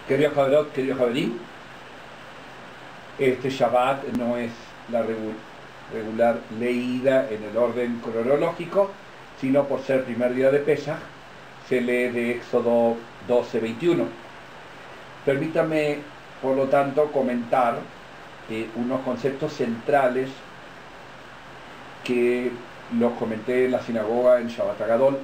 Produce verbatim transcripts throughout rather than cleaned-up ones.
Querido Javerot, querido Javerín, este Shabbat no es la regular leída en el orden cronológico, sino por ser primer día de Pesaj, se lee de Éxodo doce veintiuno. Permítame, por lo tanto, comentar eh, unos conceptos centrales que los comenté en la sinagoga en Shabbat Agadol.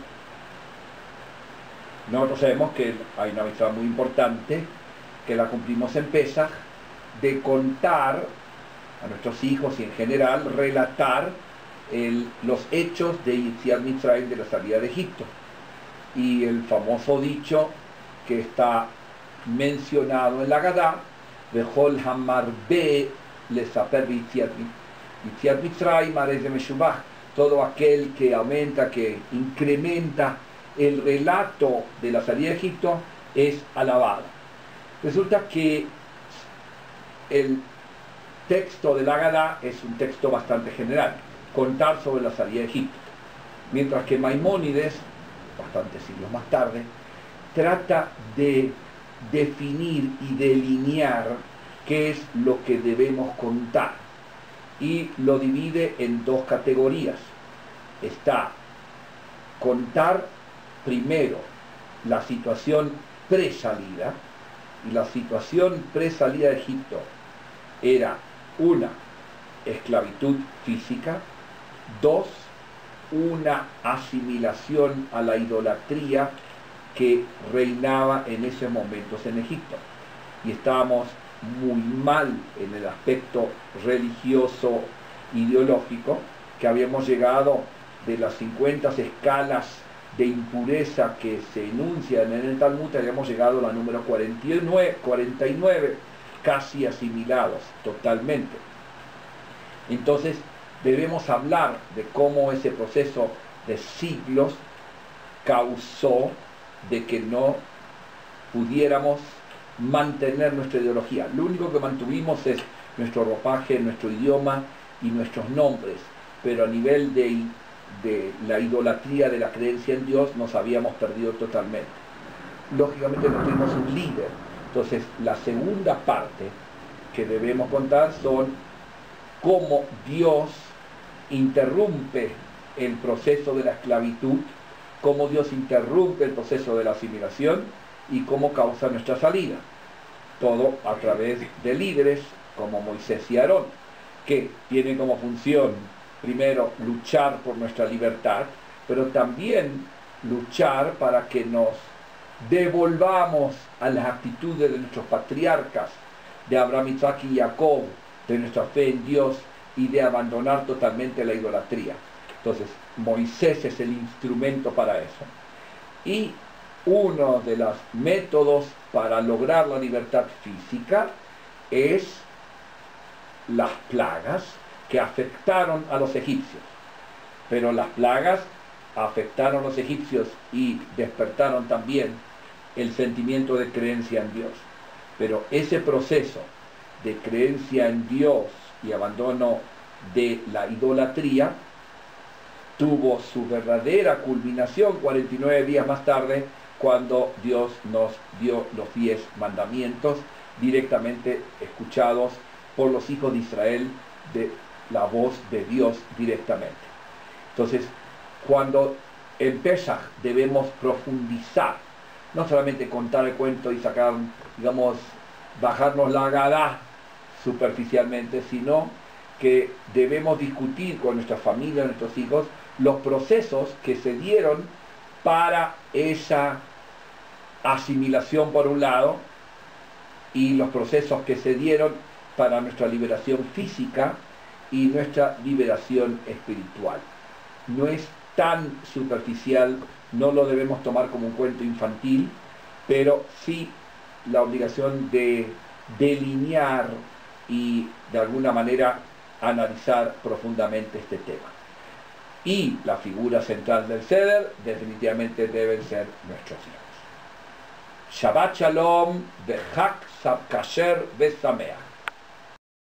Nosotros sabemos que hay una mitzvah muy importante, que la cumplimos en Pesaj, de contar a nuestros hijos y en general relatar el, los hechos de Yetziat Mitzrayim, de la salida de Egipto. Y el famoso dicho que está mencionado en la Agadá, Vechol hamarbe lesaper Yetziat Mitzrayim arez meshubach, todo aquel que aumenta, que incrementa el relato de la salida de Egipto es alabado. Resulta que el texto de la Agadá es un texto bastante general, contar sobre la salida de Egipto, mientras que Maimónides, bastantes siglos más tarde, trata de definir y delinear qué es lo que debemos contar, y lo divide en dos categorías. Está contar primero la situación pre-salida, y la situación pre-salida de Egipto era una, esclavitud física; dos, una asimilación a la idolatría que reinaba en esos momentos en Egipto. Y estábamos muy mal en el aspecto religioso ideológico, que habíamos llegado de las cincuenta escalas de impureza que se enuncian en el Talmud, habíamos llegado a la número cuarenta y nueve, cuarenta y nueve, casi asimilados totalmente. Entonces debemos hablar de cómo ese proceso de siglos causó de que no pudiéramos mantener nuestra ideología. Lo único que mantuvimos es nuestro ropaje, nuestro idioma y nuestros nombres, pero a nivel de, de la idolatría, de la creencia en Dios, nos habíamos perdido totalmente. Lógicamente no tuvimos un líder. Entonces la segunda parte que debemos contar son cómo Dios interrumpe el proceso de la esclavitud, cómo Dios interrumpe el proceso de la asimilación y cómo causa nuestra salida. Todo a través de líderes como Moisés y Aarón, que tienen como función, primero, luchar por nuestra libertad, pero también luchar para que nos devolvamos a las actitudes de nuestros patriarcas, de Abraham, Isaac y Jacob, de nuestra fe en Dios y de abandonar totalmente la idolatría. Entonces, Moisés es el instrumento para eso. Y uno de los métodos para lograr la libertad física es las plagas que afectaron a los egipcios. Pero las plagas afectaron a los egipcios y despertaron también el sentimiento de creencia en Dios. Pero ese proceso de creencia en Dios y abandono de la idolatría tuvo su verdadera culminación cuarenta y nueve días más tarde, cuando Dios nos dio los diez mandamientos directamente escuchados por los hijos de Israel, de la voz de Dios directamente. Entonces, cuando en Pesaj debemos profundizar, no solamente contar el cuento y sacar, digamos, bajarnos la Agadá superficialmente, sino que debemos discutir con nuestra familia, nuestros hijos, los procesos que se dieron para esa asimilación por un lado, y los procesos que se dieron para nuestra liberación física y nuestra liberación espiritual. No es tan superficial, no lo debemos tomar como un cuento infantil, pero sí la obligación de delinear y de alguna manera analizar profundamente este tema. Y la figura central del Seder definitivamente deben ser nuestros hijos. Shabbat Shalom, Bechak Kasher Besameach.